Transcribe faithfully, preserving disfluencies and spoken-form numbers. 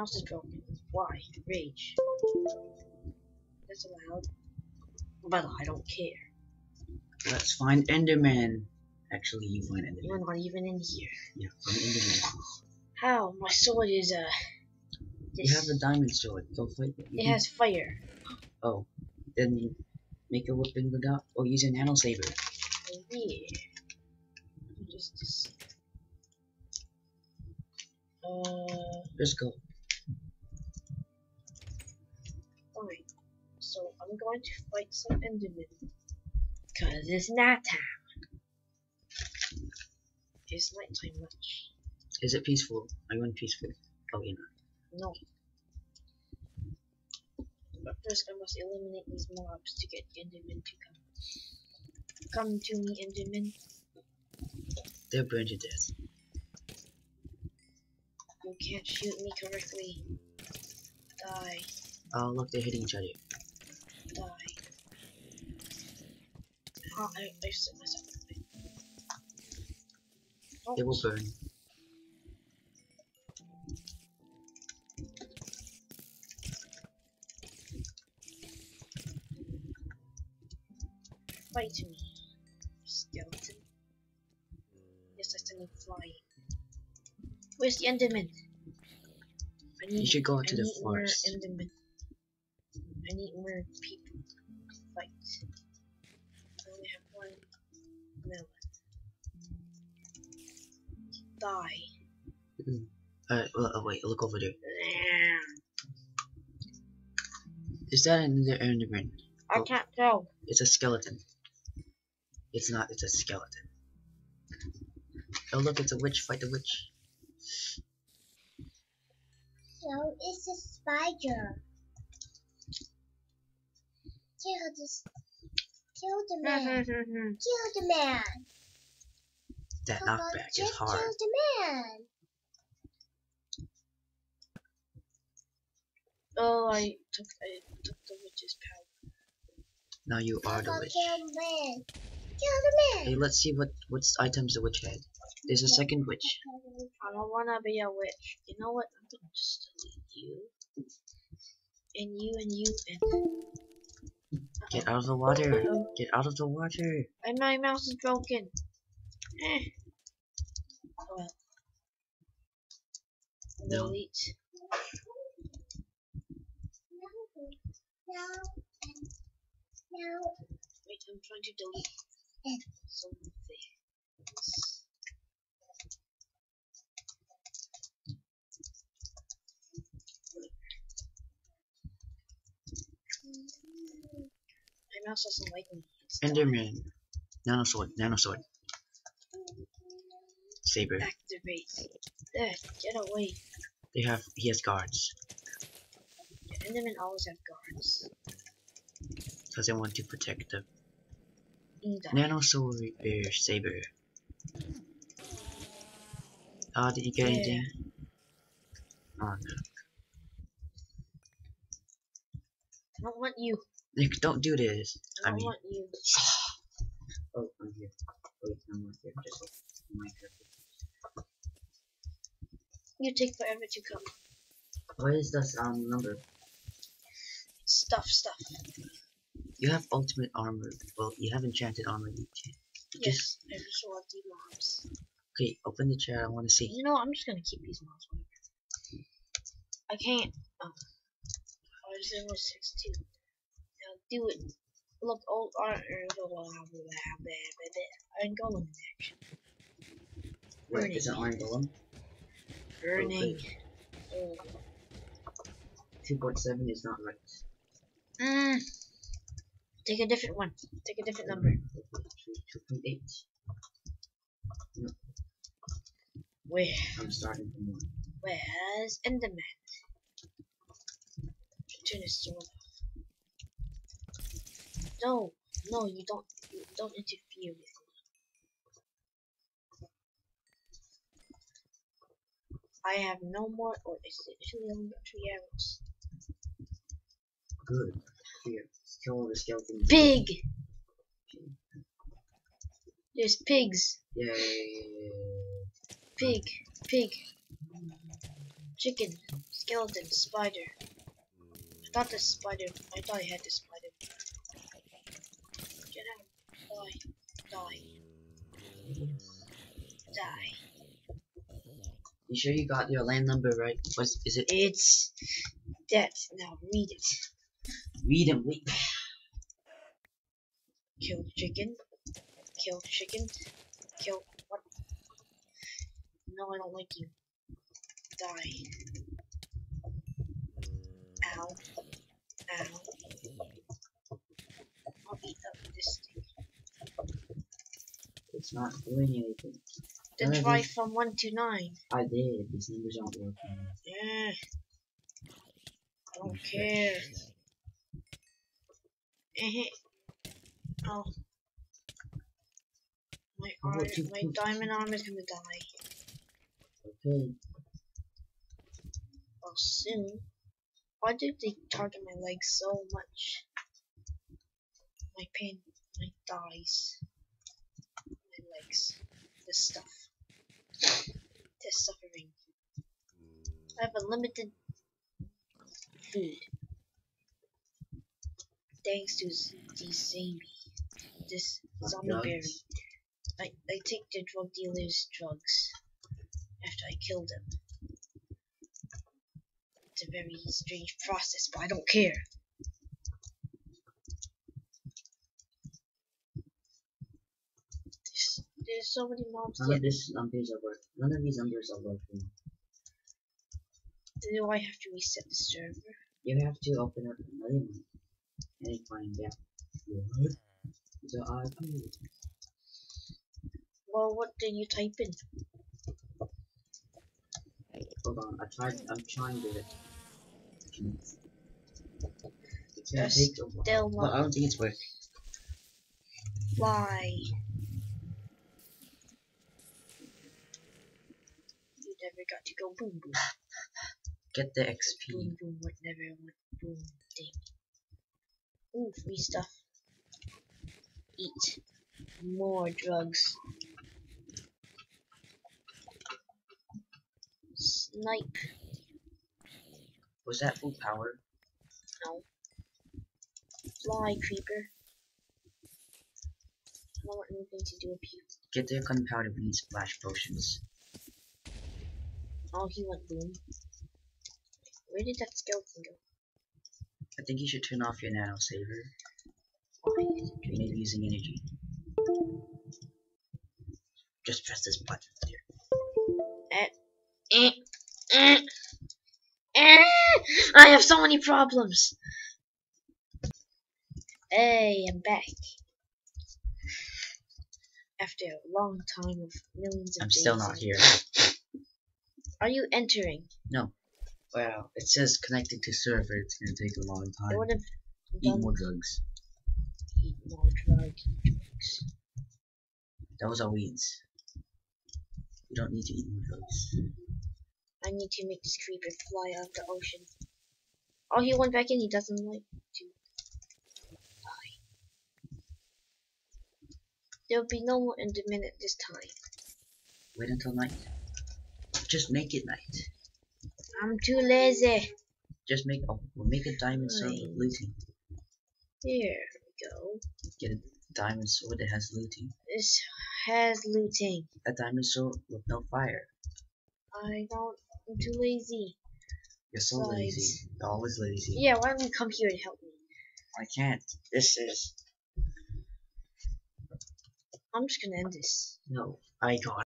mouse is broken. Why? Rage. That's allowed. But I don't care. Let's find Enderman. Actually, you find Enderman. You're not even in here. Yeah, find Enderman. How? My sword is uh. You have a diamond sword. Go fight it. You It can- has fire. Oh, then make a weapon without, or use a nano saber. Oh, yeah. Just, just. Uh. Let's go. Fine. So I'm going to fight some Endermen. Cause it's night time. It's nighttime much. Is it peaceful? Are you in peaceful? Oh, you're not. No. But first I must eliminate these mobs to get the Endermen to come. Come to me, Endermen. They're burned to death. You can't shoot me correctly. Die. Oh, look, they're hitting each other. Die. Oh, I, I set myself up. Oh, They will burn. fight me, skeleton. Yes, I still need flying. Where's the Enderman? I need, You should go I to the need forest. More Enderman. I need more people to fight. I only have one melon. Die. Mm. Uh, well, oh, wait, look over there. Is that another Enderman? I Oh. can't tell. It's a skeleton. It's not, it's a skeleton. Oh look, it's a witch, fight the witch. So it's a spider. Kill the kill the man. Kill the man. That Come on, knockback is just hard. kill the man. Oh, I took I took the witch's power. Now you are the Come on, witch. kill the man. Kill the Hey, man. let's see what what items the witch had. There's a second witch. I don't wanna be a witch. You know what? I'm gonna just delete you. And you and you and Get out of the water. Oh, Get out of the water. and my mouse is broken. Eh. Oh well. No. Delete. No. No. Wait, I'm trying to delete some things. My mouse doesn't like me. It's Enderman. Nano sword. Nano sword. Saber. activate. There, get away. They have. He has guards. The Endermen always have guards. Because they want to protect them. You die. Nano sword. Bear. Saber. Ah, did you get Yeah. anything? Oh no. I don't want you. Nick, don't do this. I I don't mean. want you. Oh, I'm here. Wait, I'm not here. Just my character. You take forever to come. What is this um number? Stuff, stuff. You have ultimate armor. Well, you have enchanted armor. You can. Yes, I just want the mobs. Okay, open the chair. I want to see. You know, I'm just gonna keep these mobs. I can't. Oh. five zero six two. Now do it. Look, old art. Iron Golem in action. Wait, is it Iron Golem? Burning. Oh. two point seven is not right. Mm. Take a different one. Take a different number. two point eight. No, Where? I'm starting from one. Where's Enderman? Turn his sword off. No, no, you don't. You don't interfere with me. I have no more. Or it's literally only got three arrows. Good. Here, kill the skeleton. Pig. There's pigs. Yay. Pig. Pig. chicken, skeleton, spider. I thought the spider, I thought I had the spider. Get out, die, die, die. You sure you got your land number right? Was is it? It's that. Now read it. Read and wait. Kill chicken. Kill chicken. Kill what? No, I don't like you. Die. Ow. Ow. I'll eat up this thing. It's not doing anything. Then None of try these- from one to nine. I did. These numbers aren't working. Yeah. I don't care. Eh. Oh. My How about arm, two my points? diamond arm is gonna die. Okay. Well, soon. Why did they target my legs so much? My pain, my thighs, my legs, the stuff, the suffering. I have unlimited food. Thanks to z- these zombie, this zombie Drugs. berry. I, I take the drug dealer's drugs after I kill them. It's a very strange process, but I don't care. There's, there's so many mobs None yet. of these numbers are working. None of these numbers are working. Do I have to reset the server? You have to open up another one and find out what the I P. Well, what did you type in? Hold on, I tried. I'm trying to. It's gonna There's take a while. still But I not don't think it's working. fly. You never got to go boom boom. Get the X P. Boom boom, what never what boom thing. Ooh, free stuff. Eat more drugs. Snipe. Was that full power? No. Fly, creeper. I don't want anything to do with you. Get the gunpowder weed splash potions. Oh, he went boom. Where did that skeleton go? I think you should turn off your nano saver. Why is it Maybe draining? using energy. Just press this button here. Eh, eh, eh. I have so many problems. Hey, I'm back. After a long time of millions of I'm days. still not here. Are you entering? Wow, it says connected to server. It's gonna take a long I time. would have Eat done more drugs. eat more drug, eat drugs. Those are weeds. You don't need to eat more drugs. I need to make this creeper fly out of the ocean. Oh, he went back in. He doesn't like to die. There will be no more in the minute this time. Wait until night. Just make it night. I'm too lazy. Just make oh, we'll make a diamond sword with Fine. looting. Here we go. Get a diamond sword that has looting. This has looting. A diamond sword with no fire. I don't. I'm too lazy. You're so Besides- lazy. You're always lazy. Yeah, why don't you come here and help me? I can't. This is I'm just gonna end this. no. I got